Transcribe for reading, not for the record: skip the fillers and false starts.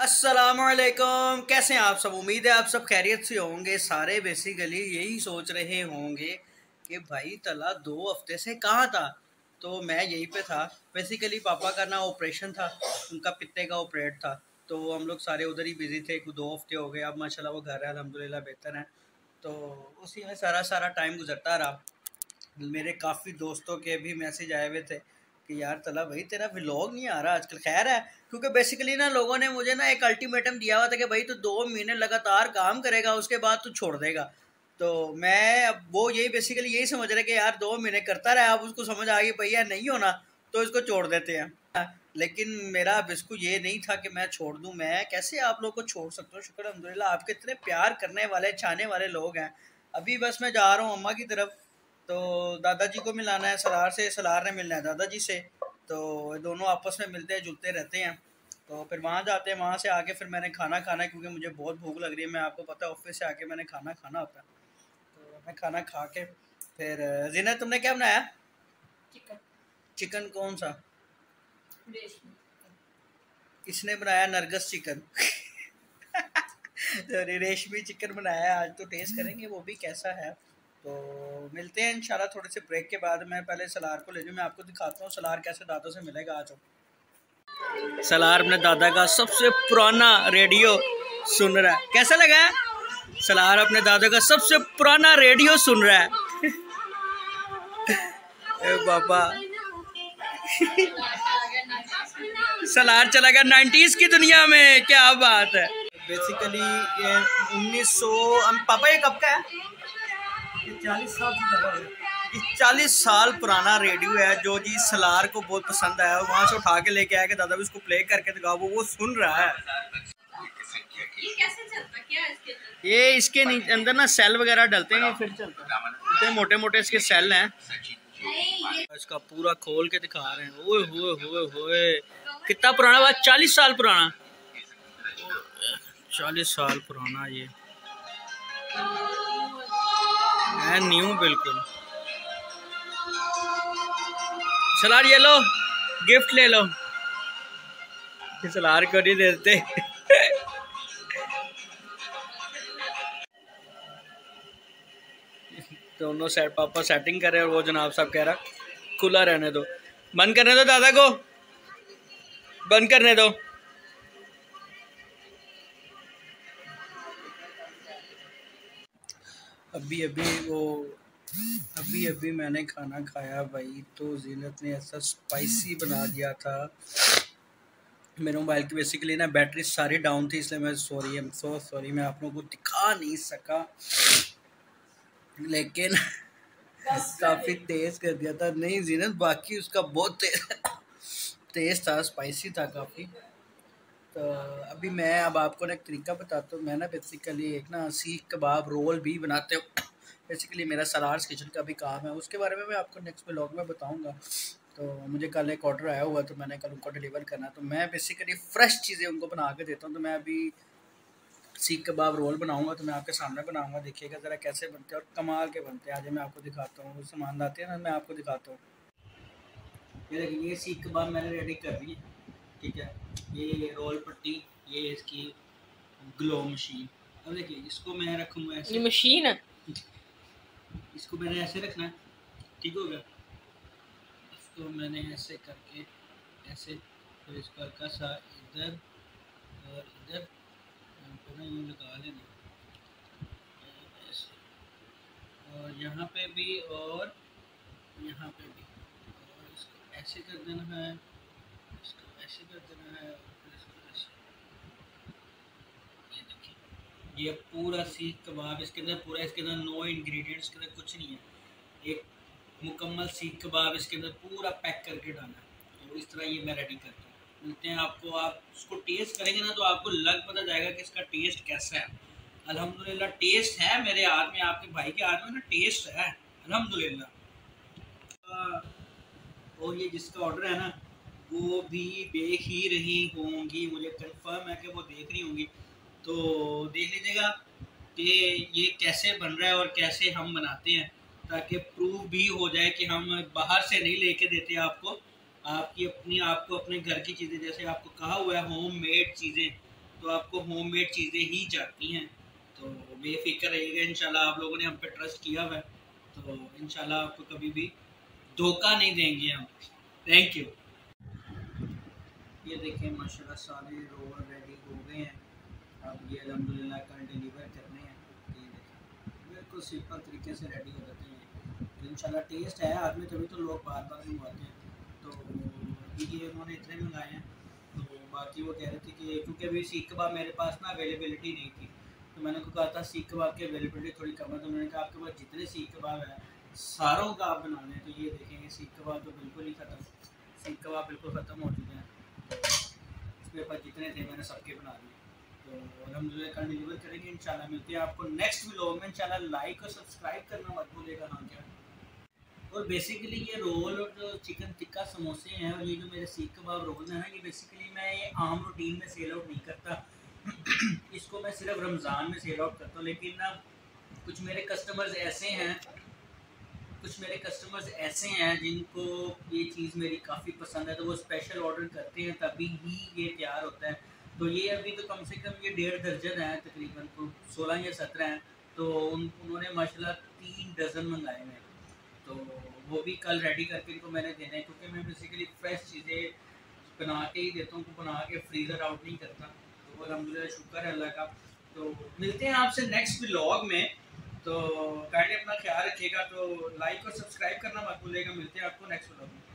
अस्सलामुअलैकुम, कैसे हैं आप सब। उम्मीद है आप सब खैरियत से होंगे। सारे बेसिकली यही सोच रहे होंगे कि भाई तला 2 हफ्ते से कहाँ था। तो मैं यहीं पे था। बेसिकली पापा का ना ऑपरेशन था, उनका पित्ते का ऑपरेट था, तो हम लोग सारे उधर ही बिजी थे। 2 हफ्ते हो गए, अब माशाल्लाह वो घर है, अल्हम्दुलिल्लाह बेहतर है। तो उसी में सारा सारा टाइम गुजरता रहा। मेरे काफ़ी दोस्तों के भी मैसेज आए हुए थे कि यार तला भाई तेरा व्लॉग नहीं आ रहा आजकल। खैर है, क्योंकि बेसिकली ना लोगों ने मुझे ना एक अल्टीमेटम दिया हुआ था कि भाई तू 2 महीने लगातार काम करेगा, उसके बाद तू छोड़ देगा। तो मैं अब वो यही बेसिकली यही समझ रहे कि यार 2 महीने करता रहा, अब उसको समझ आ गई भैया नहीं होना तो इसको छोड़ देते हैं। लेकिन मेरा अब इसको ये नहीं था कि मैं छोड़ दूं। मैं कैसे आप लोग को छोड़ सकता हूँ। शुक्र अल्हम्दुलिल्लाह आपके इतने प्यार करने वाले चाहने वाले लोग हैं। अभी बस मैं जा रहा हूँ अम्मा की तरफ, तो दादाजी को मिलाना है सलार से, सलार ने मिलना है दादाजी से। तो दोनों आपस में मिलते जुलते रहते हैं। तो फिर वहाँ जाते हैं, वहाँ से आके फिर मैंने खाना खाना है क्योंकि मुझे बहुत भूख लग रही है। मैं आपको पता है ऑफिस से आके मैंने खाना खाना होता है। तो मैं खाना खा के फिर जिन्हें तुमने क्या बनाया? चिकन। चिकन कौन सा? इसने बनाया नरगस चिकन। तो रेशमी चिकन बनाया है आज, तो टेस्ट करेंगे वो भी कैसा है। तो मिलते हैं इंशाल्लाह थोड़े से ब्रेक के बाद। मैं पहले सलार को ले जाऊँ, मैं आपको दिखाता हूँ सलार कैसे दादों से मिलेगा आज। सलार अपने दादा का सबसे पुराना रेडियो सुन रहा है। कैसा लगा है? सलार अपने दादा का सबसे पुराना रेडियो सुन रहा है। ए बाबा। सलार चला गया 90s की दुनिया में, क्या बात है। बेसिकली ये 1900 पापा ये कब का है? 40 साल पुराना रेडियो है जो जी सलार को बहुत पसंद आया। वहाँ से उठा के लेके आया कि दादा भी उसको प्ले करके दिखाओ। वो सुन रहा है। ये कैसे चलता क्या है इसके अंदर? ये इसके अंदर ना सेल वगैरह डलते हैं फिर चलता है। इतने मोटे मोटे इसके सेल हैं। इसका पूरा खोल के दिखा रहे हैं। ओए होए होए होए, कितना पुराना बात। 40 साल पुराना। 40 साल पुराना ये है, न्यू बिल्कुल। सलार ये लो, गिफ्ट ले लो। सलार को नहीं देते। दोनों सेट पापा सेटिंग कर रहे हैं और वो जनाब साहब कह रहा खुला रहने दो। बंद करने दो दादा को, बंद करने दो। अभी अभी मैंने खाना खाया भाई, तो जीनत ने ऐसा स्पाइसी बना दिया था। मेरे मोबाइल की बेसिकली ना बैटरी सारी डाउन थी, इसलिए मैं सॉरी मैं आप लोगों को दिखा नहीं सका। लेकिन काफ़ी तेज़ कर दिया था। नहीं जीनत, बाकी उसका बहुत तेज़ था, स्पाइसी था काफ़ी। तो अभी मैं अब आपको ना एक तरीका बताता हूँ। मैं ना बेसिकली एक ना सीख कबाब रोल भी बनाते हो। बेसिकली मेरा सलार्स किचन का भी काम है, उसके बारे में मैं आपको नेक्स्ट व्लॉग में बताऊँगा। तो मुझे कल एक ऑर्डर आया हुआ, तो मैंने कल उनको डिलीवर करना है। तो मैं बेसिकली फ़्रेश चीज़ें उनको बना के देता हूँ। तो मैं अभी सीख कबाब रोल बनाऊँगा, तो मैं आपके सामने बनाऊँगा। देखिएगा ज़रा कैसे बनते हैं, और कमाल के बनते हैं। आज मैं आपको दिखाता हूँ, सामान लाते हैं ना, मैं आपको दिखाता हूँ। ये देखिए, ये सीख कबाब मैंने रेडी कर ली है, ठीक है। ये रोल पट्टी, ये इसकी ग्लो मशीन। अब देखिए इसको मैं रखूँगा ऐसे। ये मशीन है, इसको मैंने ऐसे रखना है, ठीक हो गया। इसको मैंने ऐसे करके ऐसे, फिर इसका हल्का सा इधर और इधर ना यूँ लगा लेना ऐसे, और यहाँ पे भी और यहाँ पे भी। और इसको ऐसे कर देना है, इसको ऐसे कर देना है, और फिर इसको ऐसे। ये देखिए, ये पूरा सीख कबाब इसके अंदर पूरा, इसके अंदर नो इंग्रेडिएंट्स के अंदर कुछ नहीं है। एक मुकम्मल सीख कबाब इसके अंदर पूरा पैक करके डालना है। तो इस तरह ये मैं रेडी करता हूँ। मिलते हैं आपको, आप उसको टेस्ट करेंगे ना तो आपको लग पता जाएगा कि इसका टेस्ट कैसा है। अल्हम्दुलिल्लाह टेस्ट है मेरे हाथ में, आपके भाई के हाथ में ना टेस्ट है अल्हम्दुलिल्लाह। और ये जिसका ऑर्डर है ना वो भी देख ही रही होंगी, मुझे कंफर्म है कि वो देख रही होंगी। तो देख लीजिएगा कि ये कैसे बन रहा है और कैसे हम बनाते हैं, ताकि प्रूव भी हो जाए कि हम बाहर से नहीं लेके देते आपको। आपको अपने घर की चीज़ें, जैसे आपको कहा हुआ है होम मेड चीज़ें, तो आपको होममेड चीज़ें ही जाती हैं। तो बेफिक्र रहिएगा, इंशाल्लाह आप लोगों ने हम पे ट्रस्ट किया हुआ है, तो इंशाल्लाह आपको कभी भी धोखा नहीं देंगे हम। Thank you. ये देखें माशाल्लाह सारे रोल रेडी हो गए हैं, अब ये अल्हम्दुलिल्लाह कल डिलीवर करने हैं। ये देखें बिल्कुल सिंपल तरीके से रेडी हो जाते हैं, तो इंशाल्लाह टेस्ट है आज में, तभी तो लोग बार बार मंगवाते हैं। तो ये उन्होंने इतने मंगाए हैं, तो बाकी वो कह रहे थे कि क्योंकि अभी सीख कबाब मेरे पास ना अवेलेबिलिटी नहीं थी, तो मैंने उनको कहा था सीख कबाब की अवेलेबिलिटी थोड़ी कम है, तो उन्होंने कहा आपके पास जितने सीख कबाब है सारों का आप बना लें। तो ये देखेंगे सीख कबाब तो बिल्कुल ही ख़त्म, सीख कबाब बिल्कुल ख़त्म हो चुके हैं, तो उसके पास जितने थे मैंने सबके बना लिए। तो अल्हम्दुलिल्लाह कल डिलीवर करेंगे इंशाल्लाह। मिलते हैं आपको नेक्स्ट व्लॉग में इंशाल्लाह। लाइक और सब्सक्राइब करना मत भूलिएगा। हाँ क्या, और बेसिकली ये रोल और जो चिकन टिक्का समोसे हैं और ये जो मेरे सीख कबाब रोल है ना, ये बेसिकली मैं ये आम रूटीन में सेल आउट नहीं करता इसको मैं सिर्फ रमज़ान में सेल आउट करता हूँ। लेकिन ना कुछ मेरे कस्टमर्स ऐसे हैं जिनको ये चीज़ मेरी काफ़ी पसंद है, तो वो स्पेशल ऑर्डर करते हैं तभी ही ये तैयार होता है। तो ये अभी तो कम से कम ये 1.5 दर्जन है तकरीबन, तो 16 या 17 हैं। तो उन्होंने माशाल्लाह 3 डज़न मंगाए हैं, तो वो भी कल रेडी करके इनको मैंने देना है, क्योंकि मैं बेसिकली फ्रेश चीज़ें बना के ही देता हूँ, बना के फ्रीज़र आउट नहीं करता। तो अल्हम्दुलिल्लाह शुक्र है अल्लाह का। तो मिलते हैं आपसे नेक्स्ट व्लॉग में, तो काइंडली अपना ख्याल रखिएगा। तो लाइक और सब्सक्राइब करना मत भूलिएगा। मिलते हैं आपको नेक्स्ट व्लॉग में।